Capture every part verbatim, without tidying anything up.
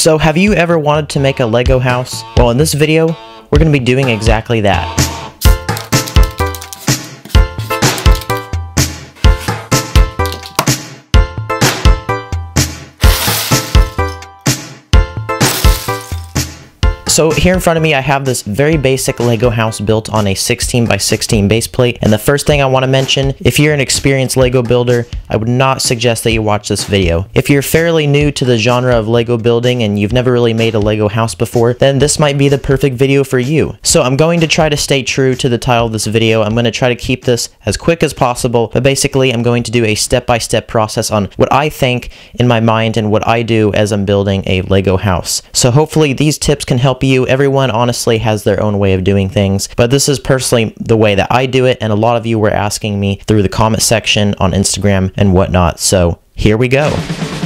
So have you ever wanted to make a Lego house? Well, in this video, we're going to be doing exactly that. So here in front of me, I have this very basic Lego house built on a sixteen by sixteen base plate. And the first thing I want to mention, if you're an experienced Lego builder, I would not suggest that you watch this video. If you're fairly new to the genre of Lego building and you've never really made a Lego house before, then this might be the perfect video for you. So I'm going to try to stay true to the title of this video. I'm going to try to keep this as quick as possible, but basically I'm going to do a step-by-step process on what I think in my mind and what I do as I'm building a Lego house. So hopefully these tips can help you. Everyone honestly has their own way of doing things, but this is personally the way that I do it, and a lot of you were asking me through the comment section on Instagram and whatnot, so here we go.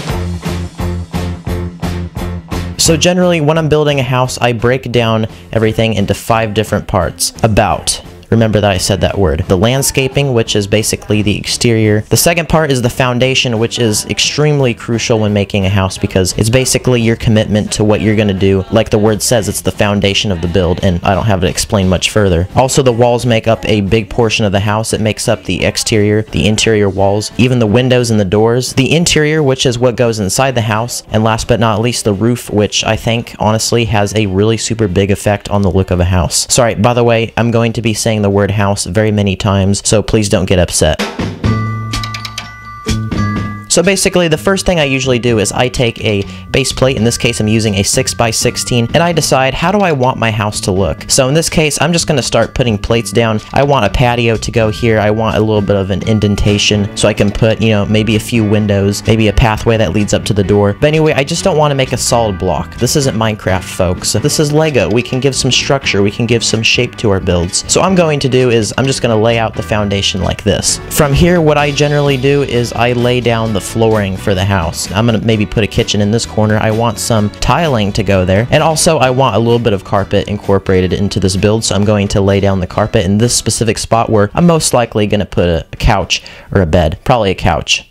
So generally, when I'm building a house, I break down everything into five different parts. About. Remember that I said that word. The landscaping, which is basically the exterior. The second part is the foundation, which is extremely crucial when making a house because it's basically your commitment to what you're going to do. Like the word says, it's the foundation of the build, and I don't have to explain much further. Also, the walls make up a big portion of the house. It makes up the exterior, the interior walls, even the windows and the doors. The interior, which is what goes inside the house. And last but not least, the roof, which I think honestly has a really super big effect on the look of a house. Sorry, by the way, I'm going to be saying the word house very many times, so please don't get upset. So basically, the first thing I usually do is I take a base plate, in this case I'm using a six by sixteen, and I decide how do I want my house to look. So in this case, I'm just going to start putting plates down. I want a patio to go here. I want a little bit of an indentation so I can put, you know, maybe a few windows, maybe a pathway that leads up to the door. But anyway, I just don't want to make a solid block. This isn't Minecraft, folks. This is Lego. We can give some structure. We can give some shape to our builds. So what I'm going to do is I'm just going to lay out the foundation like this. From here, what I generally do is I lay down the flooring for the house. I'm gonna maybe put a kitchen in this corner. I want some tiling to go there, and also I want a little bit of carpet incorporated into this build, so I'm going to lay down the carpet in this specific spot where I'm most likely gonna put a, a couch or a bed, probably a couch.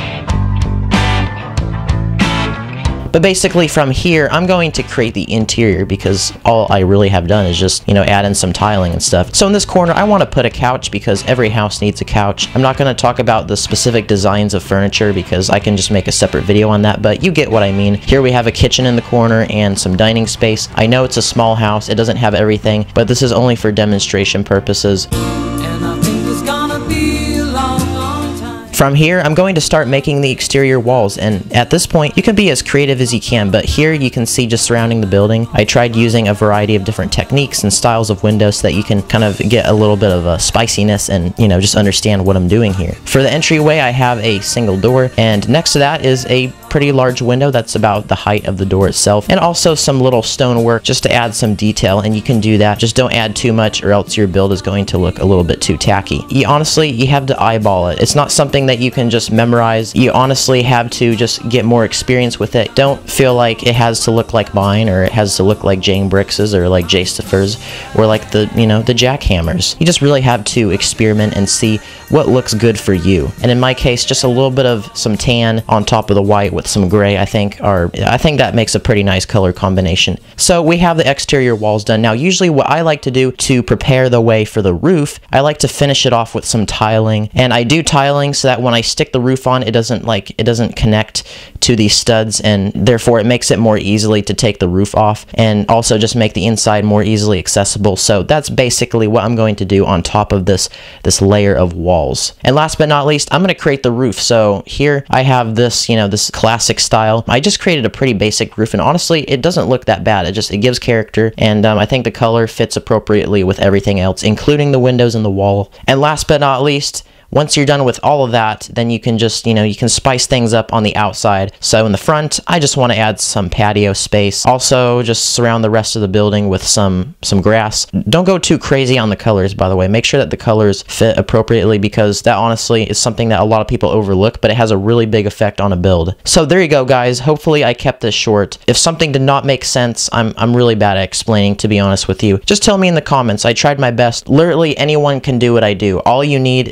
But basically from here, I'm going to create the interior because all I really have done is just, you know, add in some tiling and stuff. So in this corner, I want to put a couch because every house needs a couch. I'm not going to talk about the specific designs of furniture because I can just make a separate video on that, but you get what I mean. Here we have a kitchen in the corner and some dining space. I know it's a small house. It doesn't have everything, but this is only for demonstration purposes. And I think it's gonna be a long, long time. From here, I'm going to start making the exterior walls, and at this point, you can be as creative as you can, but here you can see just surrounding the building, I tried using a variety of different techniques and styles of windows so that you can kind of get a little bit of a spiciness and, you know, just understand what I'm doing here. For the entryway, I have a single door, and next to that is a pretty large window that's about the height of the door itself, and also some little stonework just to add some detail, and you can do that. Just don't add too much or else your build is going to look a little bit too tacky. You honestly, you have to eyeball it. It's not something that you can just memorize. You honestly have to just get more experience with it. Don't feel like it has to look like mine, or it has to look like Jane Brix's, or like Jastopher's, or like the, you know, the jackhammers. You just really have to experiment and see what looks good for you. And in my case, just a little bit of some tan on top of the white with some gray, I think are, I think that makes a pretty nice color combination. So we have the exterior walls done. Now, usually what I like to do to prepare the way for the roof, I like to finish it off with some tiling. And I do tiling so that when I stick the roof on, it doesn't like, it doesn't connect to these studs, and therefore it makes it more easily to take the roof off, and also just make the inside more easily accessible. So that's basically what I'm going to do on top of this, this layer of walls. And last but not least, I'm going to create the roof. So here I have this, you know, this classic style. I just created a pretty basic roof, and honestly, it doesn't look that bad. It just, it gives character, and um, I think the color fits appropriately with everything else, including the windows and the wall. And last but not least, once you're done with all of that, then you can just, you know, you can spice things up on the outside. So in the front, I just want to add some patio space. Also, just surround the rest of the building with some, some grass. Don't go too crazy on the colors, by the way. Make sure that the colors fit appropriately, because that honestly is something that a lot of people overlook, but it has a really big effect on a build. So there you go, guys. Hopefully I kept this short. If something did not make sense, I'm, I'm really bad at explaining, to be honest with you. Just tell me in the comments. I tried my best. Literally anyone can do what I do. All you need is just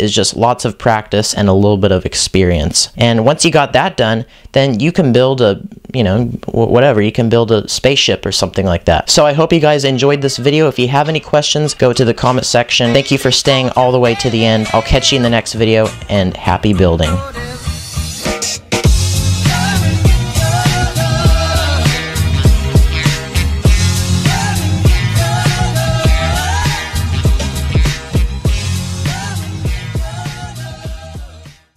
lots of practice and a little bit of experience. And once you got that done, then you can build a, you know, whatever, you can build a spaceship or something like that. So I hope you guys enjoyed this video. If you have any questions, go to the comment section. Thank you for staying all the way to the end. I'll catch you in the next video, and happy building.